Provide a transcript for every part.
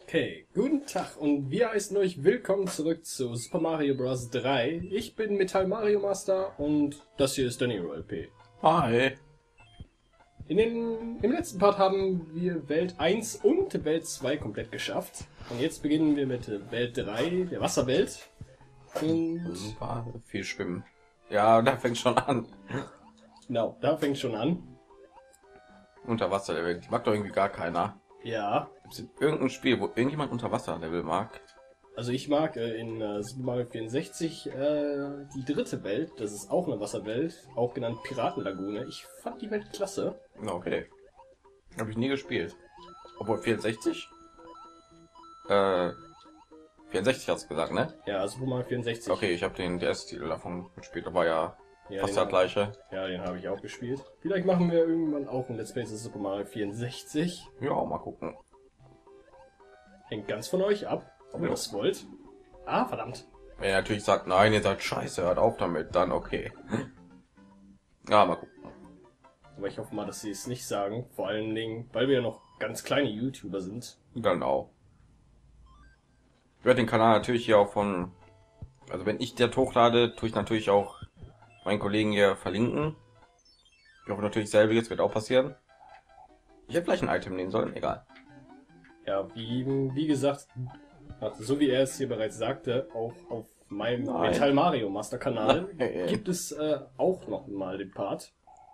Okay, guten Tag und wir heißen euch willkommen zurück zu Super Mario Bros. 3. Ich bin Metall Mario Master und das hier ist der Nero LP. Hi. Im letzten Part haben wir Welt 1 und Welt 2 komplett geschafft. Und jetzt beginnen wir mit Welt 3, der Wasserwelt. Und Super, viel Schwimmen. Ja, da fängt schon an. genau, da fängt schon an. Unterwasserlevel. Die mag doch irgendwie gar keiner. Ja, Gibt es irgendein Spiel, wo irgendjemand Unterwasserlevel mag? also ich mag in Super Mario 64 die dritte Welt, das ist auch eine Wasserwelt, auch genannt Piratenlagune. Ich fand die Welt klasse. Na, okay. Habe ich nie gespielt. Obwohl 64? 64 hast du gesagt, ne? Ja, Super Mario 64. Okay, ich habe den DS-Titel davon gespielt, aber ja, Ja, fast den das gleiche. Ja, den habe ich auch gespielt. Vielleicht machen wir irgendwann auch ein Let's Play zu Super Mario 64. Ja, mal gucken. Hängt ganz von euch ab, ob ihr Ja. das wollt. Ah, verdammt. Wenn ihr natürlich sagt, nein, ihr seid scheiße, hört auf damit, dann okay. Ja, mal gucken. Aber ich hoffe mal, dass sie es nicht sagen. Vor allen Dingen, weil wir ja noch ganz kleine YouTuber sind. Genau. Ich werde den Kanal natürlich hier auch von, also wenn ich der hochlade, tue ich natürlich auch meinen Kollegen hier verlinken. Ich hoffe natürlich selbiges wird auch passieren. Ich hätte vielleicht ein Item nehmen sollen, egal. Ja, wie gesagt, so wie er es hier bereits sagte, auch auf meinem Nein. Metall Mario Master Kanal Nein. gibt es auch noch mal den Part.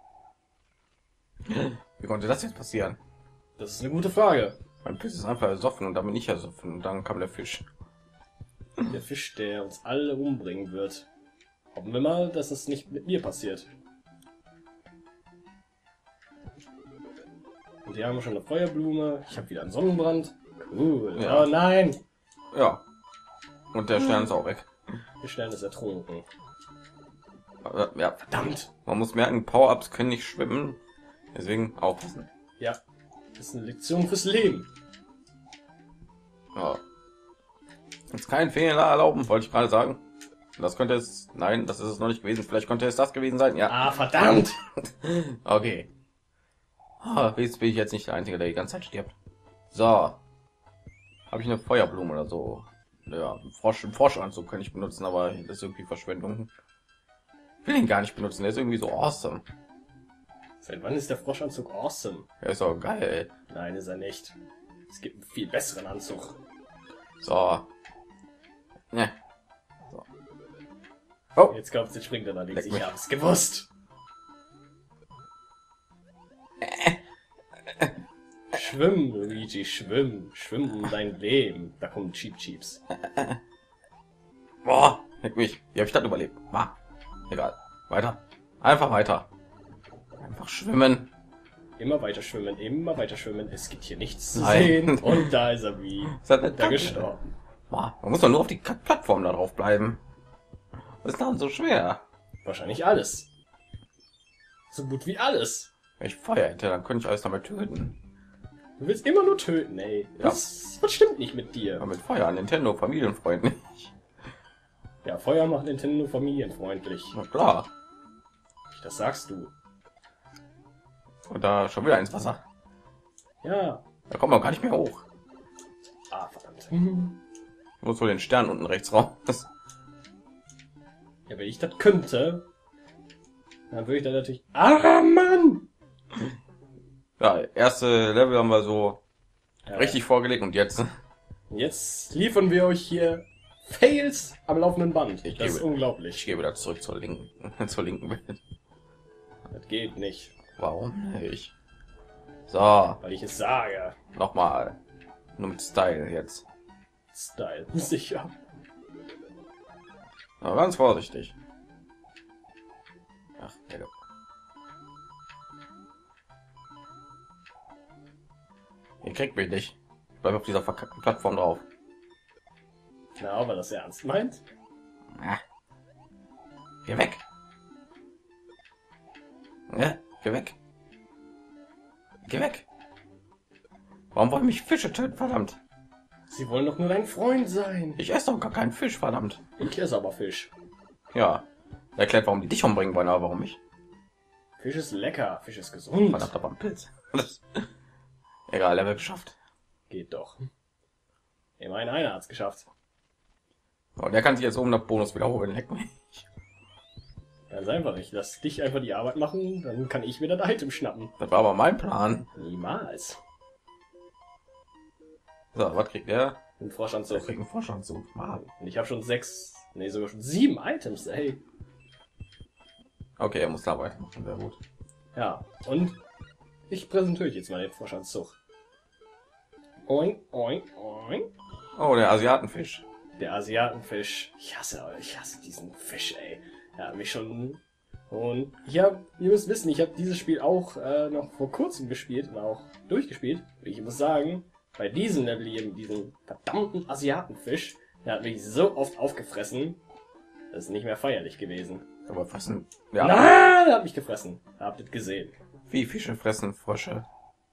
Wie konnte das jetzt passieren? Das ist eine gute Frage. Mein Pilz ist einfach ersoffen und damit nicht ersoffen und dann kam der Fisch. Der Fisch, der uns alle umbringen wird. Hoffen wir mal, dass es nicht mit mir passiert. Und hier haben wir schon eine Feuerblume. Ich habe wieder einen Sonnenbrand. Cool. Ja. Oh nein! Ja. Und der Stern ist auch weg. Der Stern ist ertrunken. Ja, Verdammt! man muss merken, Power-Ups können nicht schwimmen. Deswegen aufpassen. Ja, das ist eine Lektion fürs Leben. Ja. Jetzt keinen Fehler erlauben, wollte ich gerade sagen. Das könnte es. Nein, das ist es noch nicht gewesen. Vielleicht könnte es das gewesen sein. Ja. Ah, verdammt! Okay. Jetzt bin ich jetzt nicht der Einzige, der die ganze Zeit stirbt. So. Habe ich eine Feuerblume oder so? Ja, einen Froschanzug kann ich benutzen, aber das ist irgendwie Verschwendung. Ich will ihn gar nicht benutzen, der ist irgendwie so awesome. Seit wann ist der Froschanzug awesome? Der ist auch geil. Nein, ist er nicht. Es gibt einen viel besseren Anzug. So. Ne. So. Oh. Jetzt glaubst du, jetzt springt er allerdings. Leck mich. Ich hab's gewusst. Schwimm, Luigi, schwimm. Schwimm um dein Leben. Da kommen Cheap Cheeps. Boah. Leck mich. Wie habe ich das überlebt? Egal. Weiter. Einfach weiter. Einfach schwimmen. Immer weiter schwimmen, immer weiter schwimmen. Es gibt hier nichts zu Nein. sehen. Und da ist er wie. Ist das nicht Da kacke? gestorben. Boah, man muss doch nur auf die Plattform da drauf bleiben. Was ist daran so schwer? Wahrscheinlich alles. So gut wie alles. Wenn ich Feuer hätte, dann könnte ich alles damit töten. Du willst immer nur töten, ey. Was stimmt nicht mit dir? Aber mit Feuer, Nintendo, familienfreundlich. Ja, Feuer macht Nintendo familienfreundlich. Na klar. Das sagst du. Und da schon wieder ins Wasser. Ja. Da kommt man gar nicht mehr hoch. Ah, verdammt. Ich muss wohl den Stern unten rechts raus. Ja, wenn ich das könnte, dann würde ich da natürlich... Ah, Mann! Ja, erste Level haben wir so Ja, richtig vorgelegt und jetzt. jetzt liefern wir euch hier Fails am laufenden Band. Ich Das ist gebe- unglaublich. Ich gehe wieder zurück zur linken, zur linken Welt. Das geht nicht, Warum nicht? So, weil ich es sage. nochmal. Nur mit Style jetzt. Style, sicher. Aber ganz vorsichtig. Ach, Helle. Ihr kriegt mich nicht. Ich bleib auf dieser verkackten Plattform drauf. Na, ob er das ernst meint? Ah. Geh weg. Ja, geh weg. Geh weg. Warum wollen mich Fische töten, verdammt? Sie wollen doch nur dein Freund sein. Ich esse doch gar keinen Fisch, verdammt. Ich esse aber Fisch. Ja. Erklärt, warum die dich umbringen wollen, aber warum mich? Fisch ist lecker, Fisch ist gesund. Verdammt, aber ein Pilz. Egal, Level geschafft. Geht doch. Immerhin einer hat's geschafft. Oh, der kann sich jetzt oben nach Bonus wiederholen. Leck mich. Ganz einfach, ich lass dich einfach die Arbeit machen, dann kann ich wieder das Item schnappen. Das war aber mein Plan. Niemals. So, was kriegt der? Ein Der Froschanzug. kriegt einen Forschungszug. Mann. Und ich habe schon 6, nee, sogar schon 7 Items, ey. Okay, er muss da weitermachen. Sehr gut. Ja, und ich präsentiere euch jetzt mal den Froschanzug. Oink, oink, oink. Oh, der Asiatenfisch. Der Asiatenfisch. Ich hasse diesen Fisch, ey. Er hat mich schon... Und ihr müsst wissen, ich habe dieses Spiel auch noch vor kurzem gespielt und auch durchgespielt. Ich muss sagen, bei diesem Level hier, mit diesem verdammten Asiatenfisch, der hat mich so oft aufgefressen, das ist nicht mehr feierlich gewesen. Aber fressen. Ja. Nein, er hat mich gefressen. Habt ihr gesehen. Wie Fische fressen Frösche.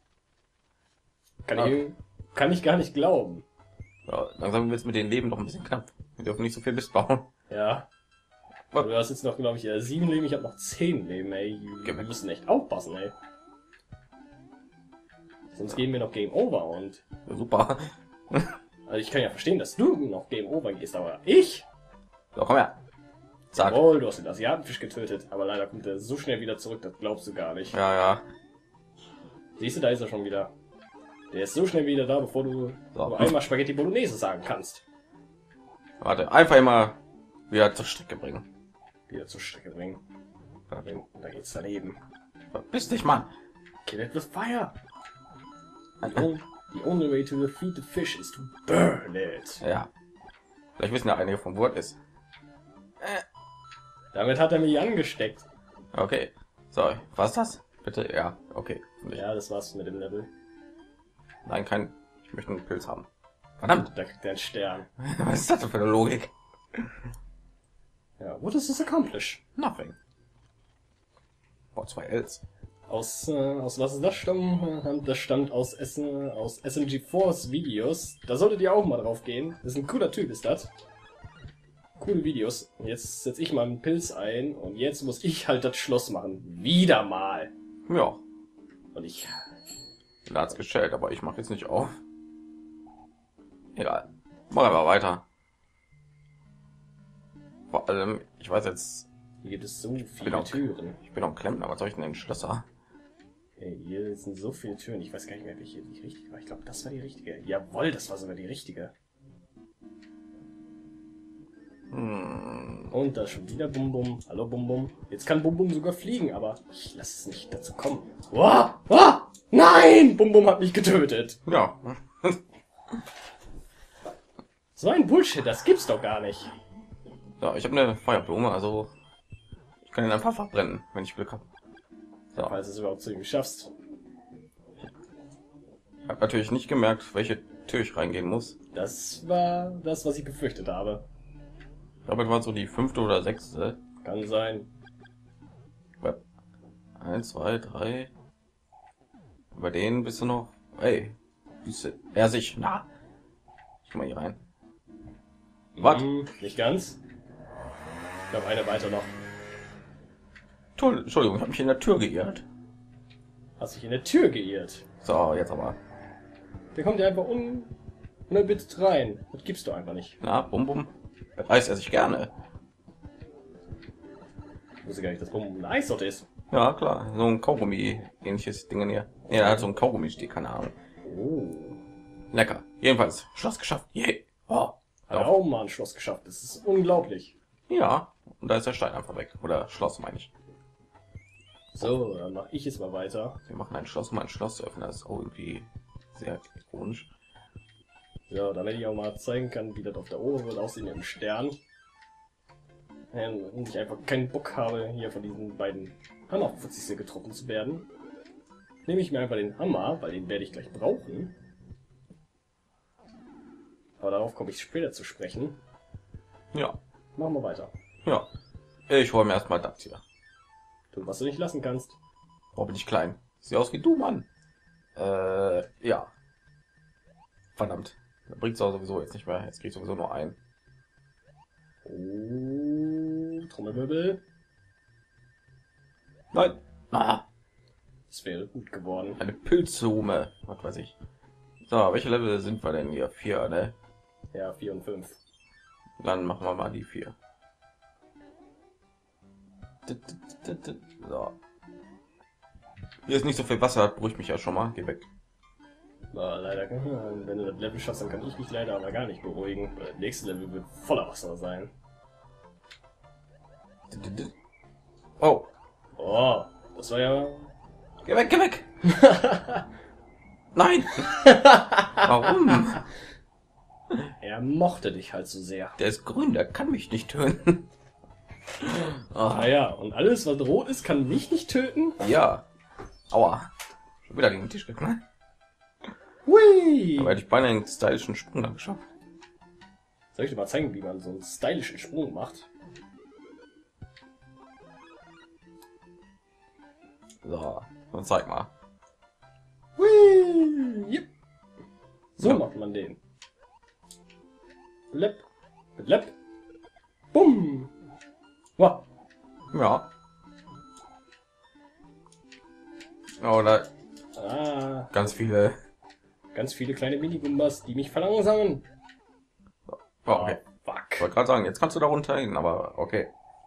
Kann ich gar nicht glauben. So, langsam wird's mit den Leben noch ein bisschen knapp. Wir dürfen nicht so viel Mist bauen. Ja. Was? Du hast jetzt noch, glaube ich, 7 Leben, ich habe noch 10 Leben, ey. Wir müssen echt aufpassen, ey. Sonst gehen wir noch Game Over und... Ja, super. Also ich kann ja verstehen, dass du noch Game Over gehst, aber ich? So, komm her. Zack. Jawohl, du hast den Asiatenfisch getötet, aber leider kommt er so schnell wieder zurück, das glaubst du gar nicht. Ja, ja. Siehst du, da ist er schon wieder. Der ist so schnell wieder da, bevor du So. nur einmal Spaghetti Bolognese sagen kannst. Warte, einfach immer wieder zur Strecke bringen. Wieder zur Strecke bringen. Da geht's daneben. Verpiss dich, Mann. Kill it with fire. The only way to defeat the fish is to burn it. Ja. Vielleicht wissen ja einige vom Wort ist. Damit hat er mich angesteckt. Okay. So, was ist das? Bitte? Ja, okay. Ja, das war's mit dem Level. Nein, kein. Ich möchte einen Pilz haben. Verdammt! Da kriegt er einen Stern. Was ist das denn für eine Logik? Ja, what does this accomplish? Nothing. Oh, 2 Ls. Aus was ist das stammt? Das stammt aus SMG4s Videos. Da solltet ihr auch mal drauf gehen. Das ist ein cooler Typ, ist das. Coole Videos. Und jetzt setze ich mal einen Pilz ein und jetzt muss ich halt das Schloss machen. Wieder mal. Ja. Und ich... Da hat's gestellt, aber ich mache jetzt nicht auf. Egal. Mach einfach weiter. Vor allem, ich weiß jetzt, Hier gibt es so viele Türen. ich bin auch Klempner, was soll ich denn den Schlösser? Okay, hier sind so viele Türen. Ich weiß gar nicht mehr, welche die richtige war. Ich glaube, das war die richtige. Jawohl, das war sogar die richtige. Und da schon wieder Bum Bum. Hallo Bum Bum. Jetzt kann Bum Bum sogar fliegen, aber ich lasse es nicht dazu kommen. Wow! Wow! Nein! Bum Bum hat mich getötet. Ja. So ein Bullshit, das gibt's doch gar nicht. So, ich habe eine Feuerblume, also ich kann ihn einfach verbrennen, wenn ich Glück habe. So, Falls du es überhaupt zu ihm schaffst. ich habe natürlich nicht gemerkt, welche Tür ich reingehen muss. Das war das, was ich befürchtet habe. Ich glaube, das war so die 5. oder 6. Kann sein. 1, 2, 3. Bei denen bist du noch. Ey, bist du er sich. Na, ich komm mal hier rein. Was? Nicht ganz. Ich glaube, eine weiter noch. Entschuldigung, ich habe mich in der Tür geirrt. Hast dich in der Tür geirrt. So, jetzt aber. Der kommt ja einfach unerbittert rein. Das gibst du einfach nicht. Na, Bum Bum. Das reißt er sich gerne. Ich wusste gar nicht, dass Bum eine Eissorte ist. Ja, klar. So ein Kaugummi-ähnliches Ding hier. Ja, er hat so ein Kaugummi-Stick, keine Ahnung. Oh. Lecker. Jedenfalls, Schloss geschafft. Yeah. Oh. Hat er auch mal ein Schloss geschafft. Das ist unglaublich. Ja. Und da ist der Stein einfach weg. Oder Schloss, meine ich. So, dann mache ich jetzt mal weiter. Wir machen ein Schloss, um ein Schloss zu öffnen. Das ist auch irgendwie sehr ironisch. Ja, damit ich auch mal zeigen kann, wie das auf der Ohren wird aussehen im Stern. Und ich einfach keinen Bock habe, hier von diesen beiden Hammerfutzis hier getroffen zu werden, nehme ich mir einfach den Hammer, weil den werde ich gleich brauchen. Aber darauf komme ich später zu sprechen. Ja. Machen wir weiter. Ja. Ich hole mir erstmal das hier. Du, was du nicht lassen kannst. Oh, bin ich klein. Sieht aus wie du, Mann. Ja. Verdammt. Da bringt's auch sowieso jetzt nicht mehr. Jetzt krieg ich sowieso nur ein. Oh, Trommelwirbel. Nein. Ah, Das wäre gut geworden. eine Pilzsume. Was weiß ich. So, welche Level sind wir denn hier? 4, ne? Ja, 4 und 5. Dann machen wir mal die 4. So. Hier ist nicht so viel Wasser, beruhigt mich ja schon mal. Geh weg. Leider, wenn du das Level schaffst, dann kann ich mich leider aber gar nicht beruhigen. Weil das nächste Level wird voller Wasser sein. Oh. Oh, das war ja... Geh weg, geh weg! Nein! Warum? Er mochte dich halt so sehr. Der ist grün, der kann mich nicht töten. Naja, und alles, was rot ist, kann mich nicht töten? Ja. Aua. Schon wieder gegen den Tisch geknallt. Hui! Aber hätte ich beinahe einen stylischen Sprung dann geschafft. Soll ich dir mal zeigen, wie man so einen stylischen Sprung macht? So, dann zeig mal. Hui! Yep. So Ja. macht man den. Blep. Blep. Bumm. Wow. Ja. Oder Ah, ganz viele. ganz viele kleine Minigumbas, die mich verlangsamen. Oh, okay. Fuck. Ich wollte gerade sagen, jetzt kannst du da runtergehen, aber okay.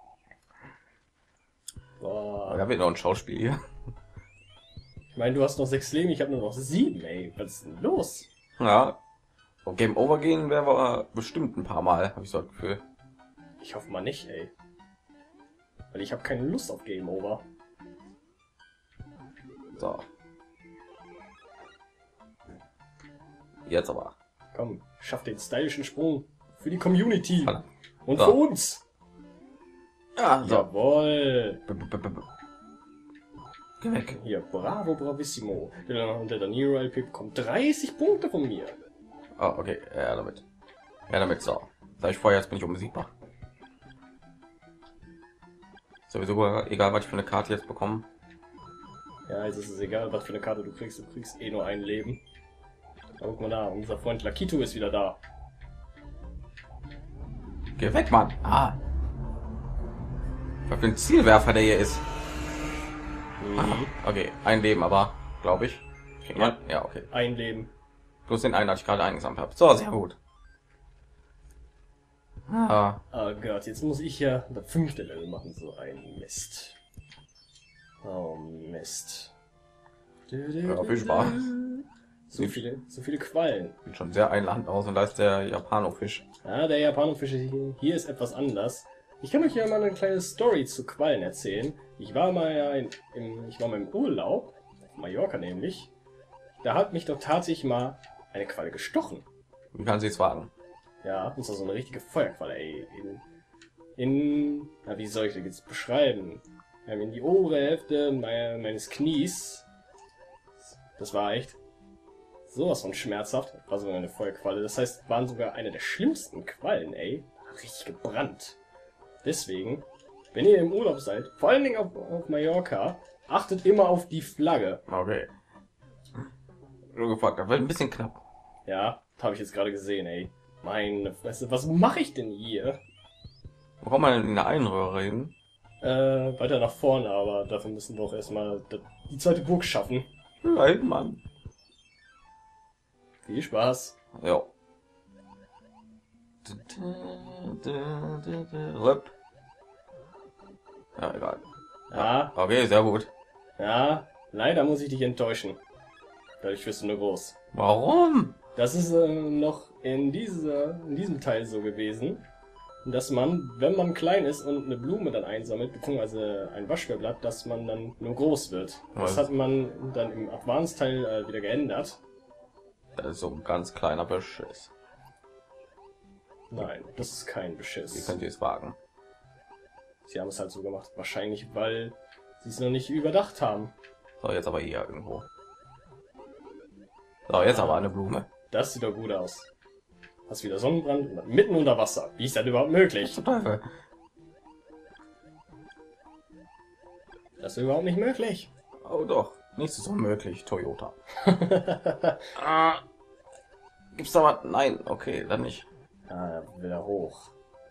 Boah. Da wird noch ein Schauspiel hier. Ich meine, du hast noch 6 Leben, ich habe nur noch 7, ey. Was ist denn los? Ja. So, Game Over gehen werden wir bestimmt ein paar Mal, habe ich so das Gefühl. Ich hoffe mal nicht, ey. Weil ich habe keine Lust auf Game Over. So. Jetzt aber. Komm, schaff den stylischen Sprung. Für die Community. Hallo. Und So. für uns. Ja, so. Jawohl. Geh weg. Hier, bravo, bravissimo. Der Danilo LP bekommt 30 Punkte von mir. Oh, okay. Ja, damit. Ja, damit so. Da ich vorher, jetzt bin ich unbesiegbar. Sowieso egal, was ich für eine Karte jetzt bekomme. Ja, jetzt ist es egal, was für eine Karte du kriegst eh nur ein Leben. Aber guck mal da, unser Freund Lakito ist wieder da. Geh weg, Mann. Ah. Was für ein Zielwerfer der hier ist. Okay, ein Leben, aber glaube ich. Kriegt man? Ja, okay. Ein Leben. Plus den einen, den ich gerade eingesammelt habe. So, sehr gut. Ah, Oh Gott, jetzt muss ich ja das 5. Level machen, so ein Mist. Oh Mist. ja, viel Spaß. So viele Quallen. Sieht schon sehr einladend aus und da ist der Japanofisch. Ja, der Japanofisch hier ist etwas anders. Ich kann euch ja mal eine kleine Story zu Quallen erzählen. Ich war mal ja im Urlaub, auf Mallorca nämlich. Da hat mich doch tatsächlich mal eine Qualle gestochen. Wie kann sie es wagen? Ja, und zwar so eine richtige Feuerqualle, ey. Na, wie soll ich das jetzt beschreiben? In die obere Hälfte meines Knies. Das war echt sowas von schmerzhaft. Das war sogar eine Feuerqualle. Das heißt, waren sogar eine der schlimmsten Quallen, ey. Hat richtig gebrannt. Deswegen, wenn ihr im Urlaub seid, vor allen Dingen auf Mallorca, achtet immer auf die Flagge. Okay. Nur gefragt, das wird ein bisschen knapp. Ja, habe ich jetzt gerade gesehen, ey. Meine Fresse, was mache ich denn hier? Wo kommt man denn in der Einröhre hin? Weiter nach vorne, aber dafür müssen wir auch erstmal die zweite Burg schaffen. Nein, Mann. Viel Spaß. Ja. Rüpp. Ja, egal. Ja, Okay, sehr gut. ja, leider muss ich dich enttäuschen. Dadurch wirst du nur groß. Warum? Das ist noch in diesem Teil so gewesen, dass man, wenn man klein ist und eine Blume dann einsammelt, beziehungsweise ein Waschbärblatt, dass man dann nur groß wird. Das hat man dann im Advanced-Teil wieder geändert. Das ist so ein ganz kleiner Beschiss. Nein, das ist kein Wie Beschiss. könnt ihr es wagen? Sie haben es halt so gemacht. Wahrscheinlich, weil sie es noch nicht überdacht haben. So, jetzt aber hier irgendwo. So, jetzt aber eine Blume. Das sieht doch gut aus. Hast wieder Sonnenbrand und dann mitten unter Wasser. Wie ist das überhaupt möglich? Zum Teufel. Das ist überhaupt nicht möglich. Oh doch, nichts ist unmöglich, Toyota. Ah, gibt's da was? Nein, okay, dann nicht. Ah, wieder hoch.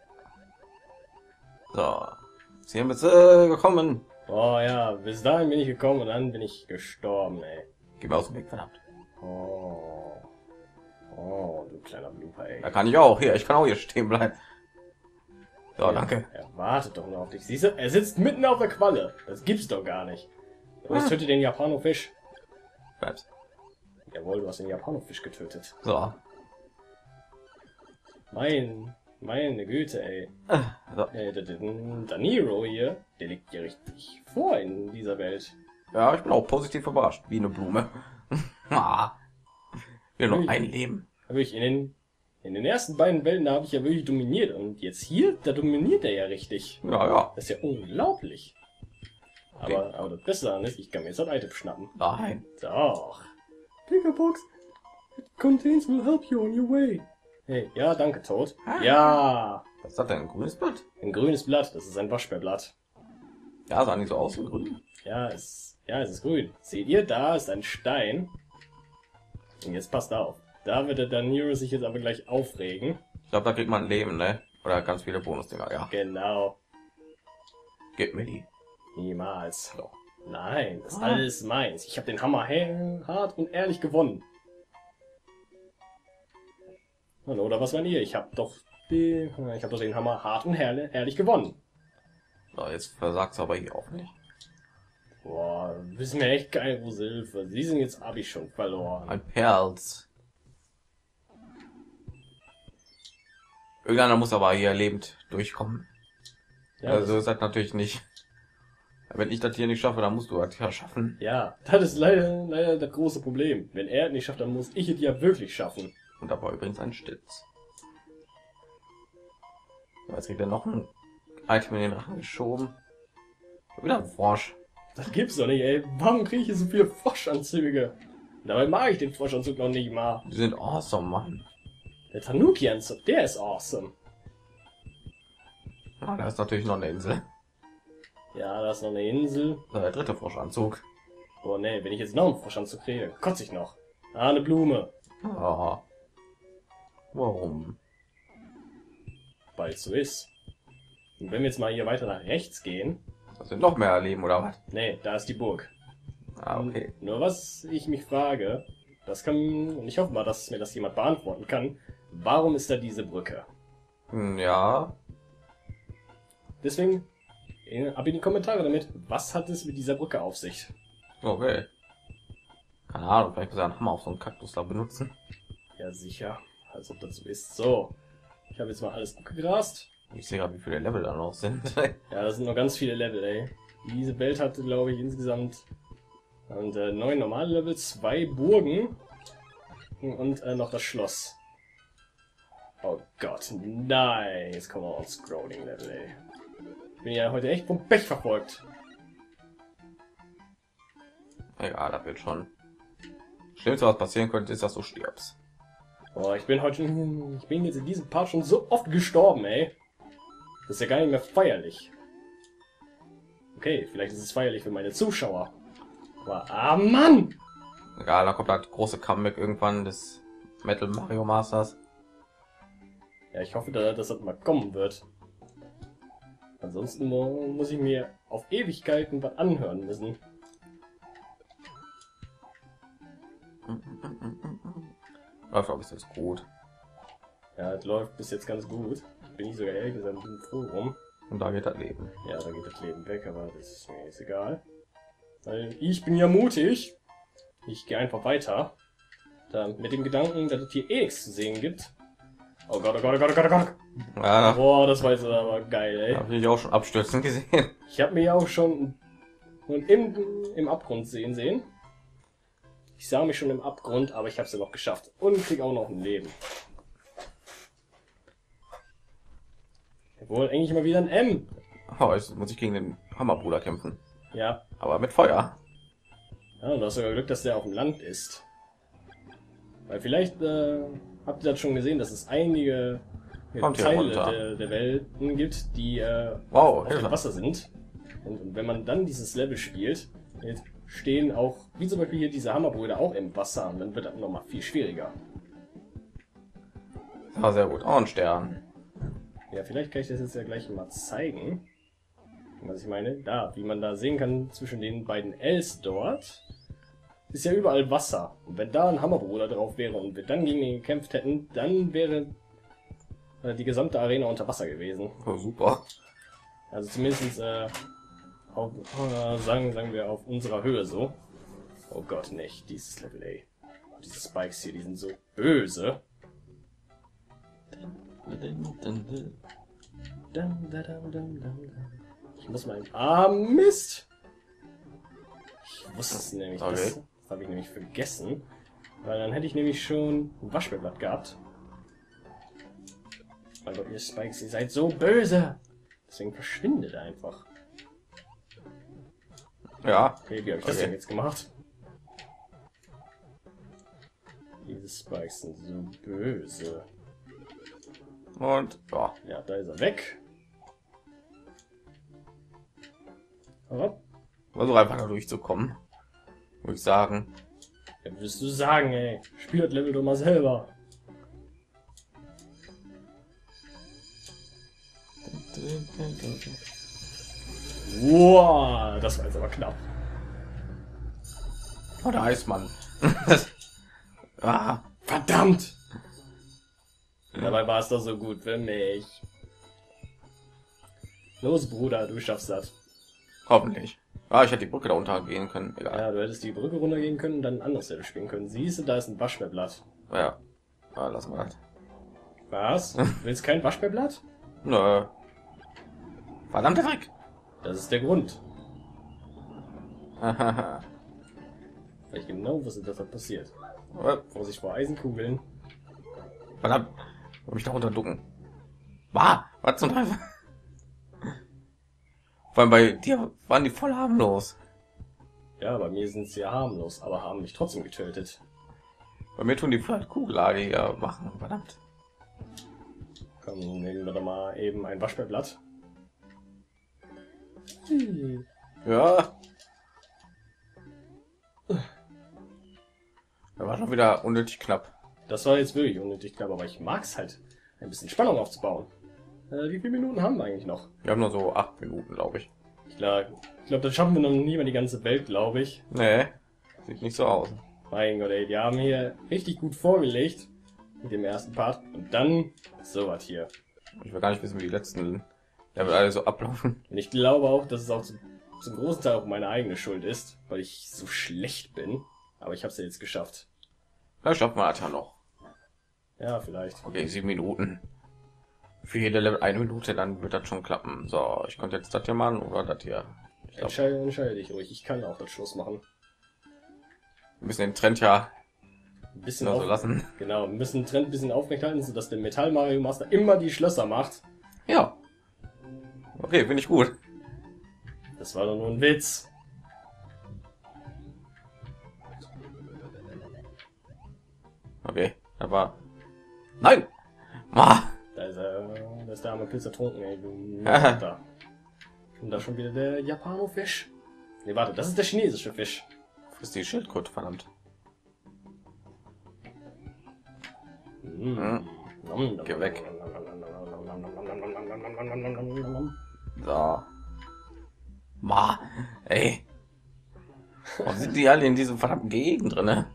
So, Sie haben jetzt gekommen. Oh ja, bis dahin bin ich gekommen und dann bin ich gestorben, ey. Geh mir aus dem Weg, verdammt. Oh. Oh, du kleiner Blooper, ey. Da kann ich auch. Hier, ich kann auch hier stehen bleiben. So, danke. Er wartet doch nur auf dich. Siehst du, er sitzt mitten auf der Qualle. Das gibt's doch gar nicht. Und ich töte den Japanofisch. Bleibst. Jawohl, du hast den Japanofisch getötet. So. Meine Güte, ey. So. Daniro hier, der liegt ja richtig vor in dieser Welt. Ja, ich bin auch positiv überrascht. Wie eine Blume. Ah. Wir noch ein Leben. Wirklich, in den ersten beiden Welten, da habe ich ja wirklich dominiert. Und jetzt hier, da dominiert er ja richtig. Ja, ja. Das ist ja unglaublich. Okay. Aber das Beste daran ist, ich kann mir jetzt ein Item schnappen. Nein. Doch. Pickerbox. It contains will help you on your way. Hey, ja, danke, Toad. Ja. Was ist das denn? Ein grünes Blatt? Ein grünes Blatt, das ist ein Waschbärblatt. Ja, sah nicht so aus wie grün. Ja, es ist grün. Seht ihr, da ist ein Stein. Und jetzt passt auf. Da wird der Daniro sich jetzt aber gleich aufregen. Ich glaube, da kriegt man ein Leben, ne? Oder ganz viele Bonusdinger, ja. Genau. Gib mir die. Niemals. Doch. Nein, das ist alles meins. Ich habe den Hammer hart und ehrlich gewonnen. Hallo, oder was meint ihr? Ich habe doch den Hammer hart und ehrlich gewonnen. So, jetzt versagt's aber hier auch nicht. Boah, wissen wir echt geil, wo Hilfe. Sie sind jetzt hab ich schon verloren. Ein Perls. Irgendeiner muss aber hier lebend durchkommen. Ja, Also ist das natürlich nicht. Wenn ich das hier nicht schaffe, dann musst du das ja schaffen. ja, das ist leider das große Problem. Wenn er es nicht schafft, dann muss ich es ja wirklich schaffen. Und da war übrigens ein Stitz. So, jetzt kriegt er noch ein Item in den Rachen geschoben. Wieder ein Frosch. Das gibt's doch nicht, ey. Warum kriege ich hier so viele Froschanzüge? Dabei mag ich den Froschanzug noch nicht mal. Die sind awesome, Mann. Der Tanuki-Anzug, der ist awesome. Ah, da ist natürlich noch eine Insel. Ja, da ist noch eine Insel. So, der dritte Froschanzug. Oh ne, wenn ich jetzt noch einen Froschanzug kriege, kotze ich noch. Ah, eine Blume. Ah. Warum? Weil es so ist. Und wenn wir jetzt mal hier weiter nach rechts gehen. Das sind noch mehr erleben, oder was? Ne, da ist die Burg. Ah, okay. Nur was ich mich frage, und ich hoffe mal, dass mir das jemand beantworten kann. Warum ist da diese Brücke? Ja. Deswegen, ab in die Kommentare damit, was hat es mit dieser Brücke auf sich? Okay. Keine Ahnung, vielleicht muss er einen Hammer auf so einen Kaktus da benutzen. Ja, sicher. Als ob das so ist. So. Ich habe jetzt mal alles abgegrast. Ich sehe gerade, wie viele Level da noch sind. Ja, das sind noch ganz viele Level, ey. Diese Welt hatte, glaube ich, insgesamt 9 normale Level, 2 Burgen und noch das Schloss. Oh Gott, nein. Jetzt kommen wir aufs Scrolling-Level, ey. Ich bin ja heute echt vom Pech verfolgt. Egal, das wird schon. Schlimmste, was passieren könnte, ist, dass du stirbst. Oh, ich bin jetzt in diesem Part schon so oft gestorben, ey. Das ist ja gar nicht mehr feierlich. Okay, vielleicht ist es feierlich für meine Zuschauer. Aber, Mann! Egal, da kommt halt große Comeback irgendwann des Metal Mario Masters. Ja, ich hoffe, dass das mal kommen wird. Ansonsten muss ich mir auf Ewigkeiten was anhören müssen. Läuft auch bis jetzt gut. Ja, es läuft bis jetzt ganz gut. Bin ich sogar ehrlich gesagt ein bisschen froh rum. Und da geht das Leben. Ja, da geht das Leben weg, aber das ist mir jetzt egal. Weil ich bin ja mutig. Ich gehe einfach weiter. Da, mit dem Gedanken, dass es hier eh nichts zu sehen gibt. Oh Gott, oh Gott, oh Gott, oh Gott, oh Gott. Ja, Boah, das war jetzt aber geil, ey. habe ich auch schon abstürzen gesehen. Ich habe mich auch schon im Abgrund sehen. Ich sah mich schon im Abgrund, aber ich habe es ja noch geschafft. Und krieg auch noch ein Leben. Obwohl, eigentlich mal wieder ein M. Oh, jetzt muss ich gegen den Hammerbruder kämpfen. Ja. Aber mit Feuer. Ja, und du hast sogar Glück, dass der auf dem Land ist. Weil vielleicht habt ihr das schon gesehen, dass es einige Kommt hier runter. Teile der Welten gibt, die Wow, auf dem Hilfe. Wasser sind. Und wenn man dann dieses Level spielt, jetzt stehen auch, wie zum Beispiel hier diese Hammerbrüder, auch im Wasser. Und dann wird das nochmal viel schwieriger. Ah, sehr gut. Oh, ein Stern. Ja, vielleicht kann ich das jetzt ja gleich mal zeigen. Was ich meine, da, wie man da sehen kann zwischen den beiden Ls dort, ist ja überall Wasser. Und wenn da ein Hammerbruder drauf wäre und wir dann gegen ihn gekämpft hätten, dann wäre die gesamte Arena unter Wasser gewesen. Oh, super. Also zumindest sagen wir auf unserer Höhe so. Oh Gott, nicht dieses Level, ey. Diese Spikes hier, die sind so böse. Ich muss mal... Ah, Mist! Ich wusste es nämlich. Okay. Das habe ich nämlich vergessen. Weil dann hätte ich nämlich schon ein Waschbälleblatt gehabt. Mein Gott, ihr Spikes, ihr seid so böse! Deswegen verschwindet einfach. Ja. Okay, wie habe ich das denn jetzt gemacht? Diese Spikes sind so böse. Und ja. Ja, da ist er weg. Aber, Versuch einfach da durchzukommen. Würde ich sagen. ja, willst du sagen, ey? Spiel das Level doch mal selber. Wow, das war jetzt aber knapp. Oh, der Eismann. Ah, Verdammt! Dabei war es doch so gut für mich. Los, Bruder, du schaffst das. hoffentlich. Ah, ich hätte die Brücke da untergehen können. Egal. Ja, du hättest die Brücke runtergehen können und dann ein anderes Level spielen können. Siehst du, da ist ein Waschbälleblatt. Ja. Ah, lassen wir das. Was? Du willst kein Waschbälleblatt? Nö. Verdammte Dreck. Das ist der Grund. Hahaha. Weil ich genau wusste, dass das passiert. Oh, Vorsicht vor Eisenkugeln. verdammt. Ich muss mich da runter ducken. Was zum Teufel? Vor allem bei dir waren die voll harmlos. Ja, bei mir sind sie ja harmlos, aber haben mich trotzdem getötet. Bei mir tun die vielleicht Kugelager machen. Verdammt. Komm, nehmen wir doch mal eben ein Waschbälleblatt. Ja. Da war schon wieder unnötig knapp. Das war jetzt wirklich unnötig knapp, aber ich mag es halt, ein bisschen Spannung aufzubauen. Wie viele Minuten haben wir eigentlich noch? Wir haben nur so 8 Minuten, glaube ich. Ich glaube, das schaffen wir noch nie mal die ganze Welt, glaube ich. Nee, sieht nicht so aus. Mein Gott, ey, die haben hier richtig gut vorgelegt mit dem ersten Part. Und dann so was hier. Ich will gar nicht wissen, wie die letzten Level alle so ablaufen. Und ich glaube auch, dass es auch zum großen Teil auch meine eigene Schuld ist, weil ich so schlecht bin. Aber ich habe es ja jetzt geschafft. Da schaffen wir das ja noch. Ja, vielleicht. Okay, 7 Minuten. Für jede Level 1 Minute, dann wird das schon klappen. So, ich konnte jetzt das hier machen oder das hier. Ich glaub, Entscheide dich ruhig. Ich kann auch das Schluss machen. wir müssen den Trend ja Ein bisschen so lassen. Genau, wir müssen den Trend ein bisschen aufrechthalten, sodass der Metall Mario Master immer die Schlösser macht. Ja. Okay, finde ich gut. Das war doch nur ein Witz. Okay, aber nein. Ah. Da ist der arme Pilz ertrunken, ey. Da. Und da schon wieder der Japanofisch. Ne, warte, das ist der chinesische Fisch. Frisst die Schildkröte, verdammt. Mm. Geh weg. So. Ey. Warum sind die alle in diesem verdammten Gegend drin?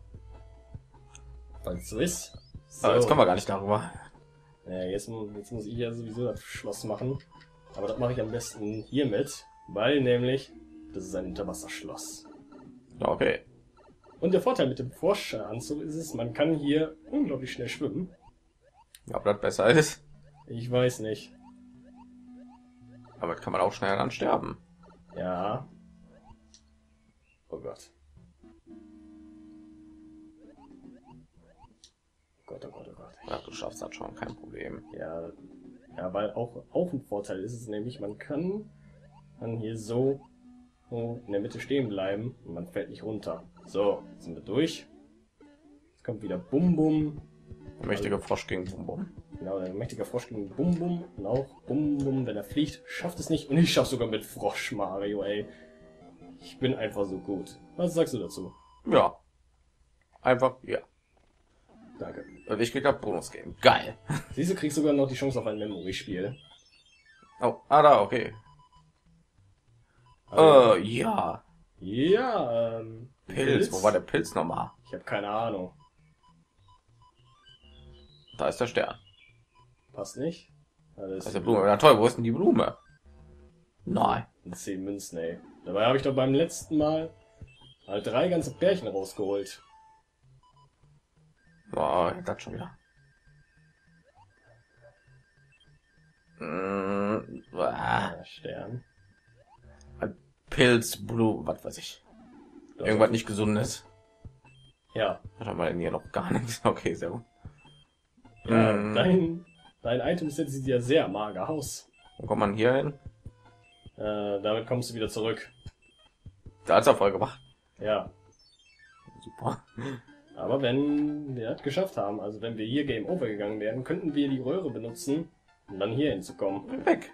Weil es so ist. So. Aber jetzt kommen wir gar nicht darüber. Ja, jetzt muss ich ja sowieso das Schloss machen. Aber das mache ich am besten hiermit. Weil nämlich, das ist ein Unterwasserschloss. Okay. Und der Vorteil mit dem Froschanzug ist es, man kann hier unglaublich schnell schwimmen. Ja, ob das besser ist. Ich weiß nicht. Aber das kann man auch schnell dann sterben. Ja. Oh Gott. Oh Gott, oh Gott, oh Gott. Ja, du schaffst das schon, kein Problem. Ja, ja, weil auch ein Vorteil ist es nämlich, man kann dann hier so in der Mitte stehen bleiben und man fällt nicht runter. So, jetzt sind wir durch. Jetzt kommt wieder Bum Bum. Der mächtige Frosch gegen Bum Bum. Genau, der mächtige Frosch gegen Bum Bum. Und auch Bum Bum, wenn er fliegt, schafft es nicht. Und ich schaff sogar mit Frosch Mario, ey. Ich bin einfach so gut. Was sagst du dazu? Ja. Einfach, ja. Danke. Und ich krieg das Bonus-Game. Geil. Siehst du, kriegst sogar noch die Chance auf ein Memory-Spiel. Oh, da, okay. Also, Ja. ja, Pilz. Wo war der Pilz nochmal? Ich habe keine Ahnung. Da ist der Stern. Passt nicht? Ja, Das ist der Blume. Ja, toll, wo ist denn die Blume? Nein. 10 Münzen, ey. Dabei habe ich doch beim letzten Mal halt 3 ganze Pärchen rausgeholt. Boah, das schon wieder. Stern. Pilz, Blume, was weiß ich. Irgendwas nicht Gesundes. Ja. Hat er mal in hier noch gar nichts. Okay, sehr gut. Ja, dein Item-Set sieht ja sehr mager aus. Wo kommt man hier hin? Damit kommst du wieder zurück. Da hat's er voll gemacht. Ja. Super. Aber wenn wir das geschafft haben, also wenn wir hier Game Over gegangen wären, könnten wir die Röhre benutzen, um dann hier hinzukommen. Weg.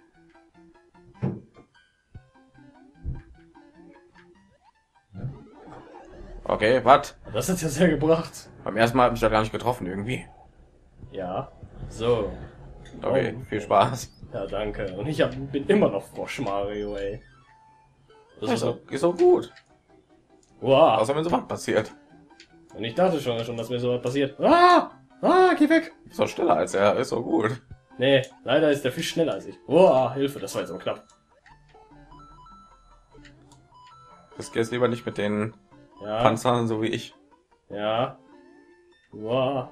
Okay, was? Das hat ja sehr gebracht. Beim ersten Mal habe ich da gar nicht getroffen irgendwie. Ja. So. Okay, Oh. viel Spaß. Ja, danke. Und ich bin immer noch Frosch Mario, ey. Das ist so. Ist so gut. Wow. Außer wenn so was passiert. Und ich dachte schon, dass mir so was passiert. Ah! Ah, geh weg! Ist doch schneller als er. Ist so gut. Nee, leider ist der Fisch schneller als ich. Wow, Hilfe, das war jetzt aber knapp. Das geht lieber nicht mit den Ja. Panzern, so wie ich. Ja. Wow.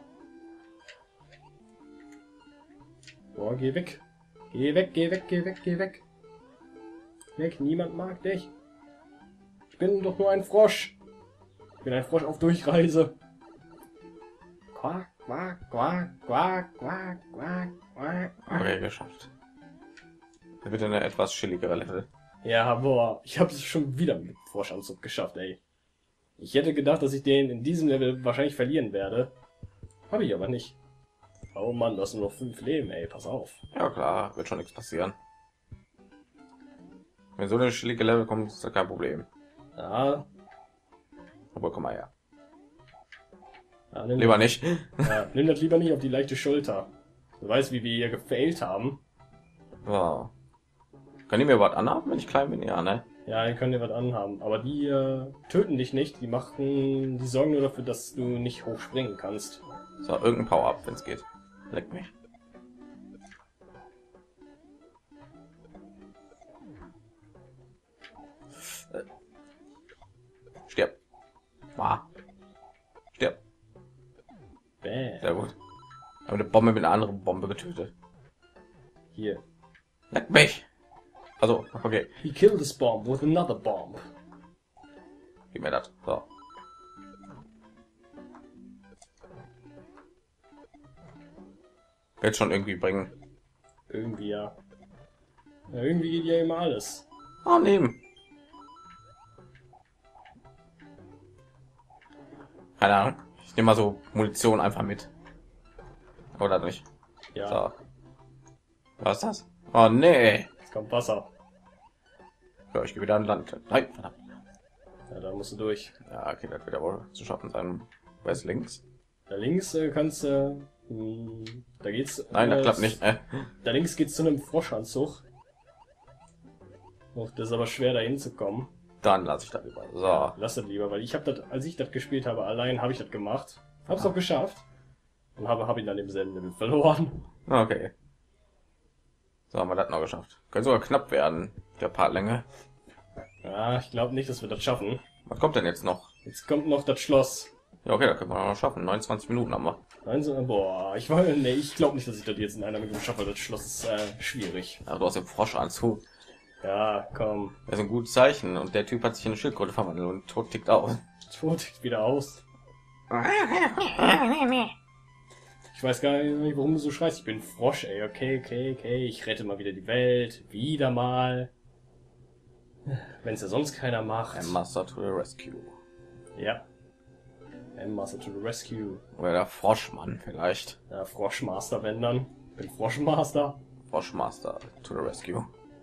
Boah, geh weg. Geh weg, geh weg, geh weg, geh weg. Weg, niemand mag dich. Ich bin doch nur ein Frosch. Ich bin ein Frosch auf Durchreise. Quack, quack, quack, quack, quack, quack, quack. Okay, geschafft. Das wird eine etwas chilligere Level. Ja, boah, ich habe es schon wieder mit Froschanzug geschafft, ey. Ich hätte gedacht, dass ich den in diesem Level wahrscheinlich verlieren werde. Habe ich aber nicht. Oh Mann, du hast nur noch 5 Leben, ey, pass auf. Ja klar, wird schon nichts passieren. Wenn so eine chillige Level kommt, ist das kein Problem. Ja, Aber komm mal her. ja nimm, Lieber nicht. ja, nimm das lieber nicht auf die leichte Schulter. Du weißt, wie wir hier gefailt haben. Wow. Kann ich mir was anhaben, wenn ich klein bin? Ja, ne? Ja, die können dir was anhaben. Aber die töten dich nicht. Die sorgen nur dafür, dass du nicht hochspringen kannst. So, irgendein Power-Up, wenn es geht. Leck mich. Stirb. Ah. Stirb. Bäh. Sehr gut. Aber eine Bombe mit einer anderen Bombe getötet. Hier. Leck mich. Also, okay. He killed this bomb with another bomb. Gib mir das. So. Wird schon irgendwie bringen. Irgendwie ja. Ja, irgendwie geht ja immer alles. Oh, nehmen. Keine Ahnung. Ich nehme mal so Munition einfach mit. Oder nicht? Ja, So. Was ist das? Oh, nee. jetzt kommt Wasser. Ja, ich gehe wieder an Land. Nein, verdammt. Ja, da musst du durch. Ja, okay, das wird ja wohl zu schaffen sein. Wer ist links? Da links kannst du... da geht's... Nein, das klappt nicht. Da links geht's zu einem Froschanzug. Oh, das ist aber schwer, da hinzukommen. Dann lasse ich das lieber. So. Ja, lass das lieber, weil ich habe das, als ich das gespielt habe, allein habe ich das gemacht. Hab's auch geschafft. Und habe ihn dann im selben Level verloren. Okay. So haben wir das noch geschafft. Könnte sogar knapp werden, der Partlänge. Ja, ich glaube nicht, dass wir das schaffen. Was kommt denn jetzt noch? Jetzt kommt noch das Schloss. Ja, okay, da können wir noch schaffen. 29 Minuten haben wir. Boah, ich glaube nicht, dass ich das jetzt in einer Minute schaffe. Das Schloss ist schwierig. Aber du hast den Froschanzug. Ja, komm. Das ist ein gutes Zeichen. Und der Typ hat sich in eine Schildkröte verwandelt und tot tickt aus. Tod tickt wieder aus. Ich weiß gar nicht, warum du so schreist. Ich bin Frosch, ey. Okay. Ich rette mal wieder die Welt. Wieder mal. Wenn es ja sonst keiner macht. Master to the rescue. Ja. Master to the rescue. Oder der Froschmann vielleicht. Ja, Froschmaster, wenn dann. Bin Froschmaster. Froschmaster to the rescue.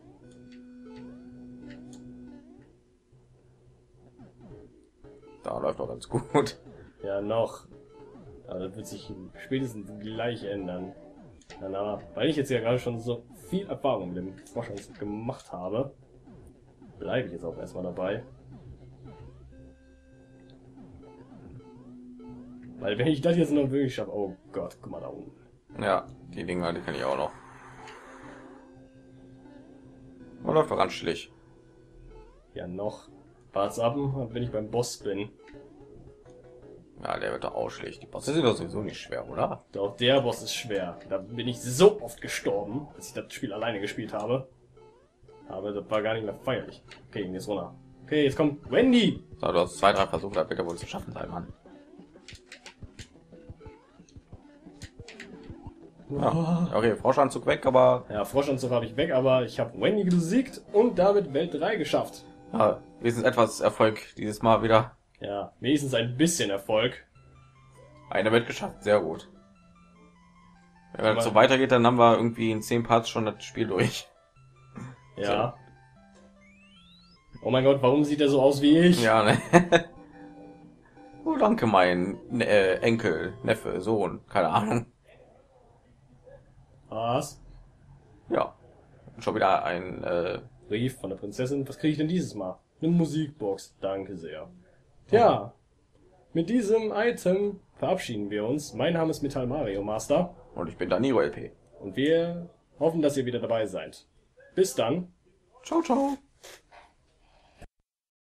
Da läuft doch ganz gut. Ja, noch. Aber das wird sich spätestens gleich ändern. Dann aber, weil ich jetzt ja gerade schon so viel Erfahrung mit dem Froschanzug gemacht habe, bleibe ich jetzt auch erstmal dabei. Weil wenn ich das jetzt noch wirklich schaffe, oh Gott, guck mal da unten. Ja, die Dinger, die kann ich auch noch. Man läuft doch ganz schlicht. Ja, noch. Wart's ab, wenn ich beim Boss bin. Ja, der wird doch auch schlecht. Die Bosse sind doch sowieso nicht schwer, oder? Doch der Boss ist schwer. Da bin ich so oft gestorben, als ich das Spiel alleine gespielt habe. Aber das war gar nicht mehr feierlich. Okay, jetzt runter. Okay, jetzt kommt Wendy. So, du hast 2, 3 Versuche, da wird er wohl zu schaffen sein, Mann. Ja, okay, Froschanzug weg, aber Ja, Froschanzug habe ich weg, aber ich habe Wendy besiegt und damit Welt 3 geschafft. ja, wenigstens etwas Erfolg dieses Mal wieder. Ja, wenigstens ein bisschen Erfolg. Eine wird geschafft, sehr gut. Wenn es so weitergeht, dann haben wir irgendwie in 10 Parts schon das Spiel durch. Ja. Oh mein Gott, warum sieht er so aus wie ich? Ja, ne? Oh, danke, mein Enkel, Neffe, Sohn, keine Ahnung. Was? Ja, schon wieder ein Brief von der Prinzessin. Was kriege ich denn dieses Mal? Eine Musikbox. Danke sehr. Tja, mit diesem Item verabschieden wir uns. Mein Name ist Metal Mario Master. und ich bin Danilo LP. Und wir hoffen, dass ihr wieder dabei seid. Bis dann. Ciao, ciao.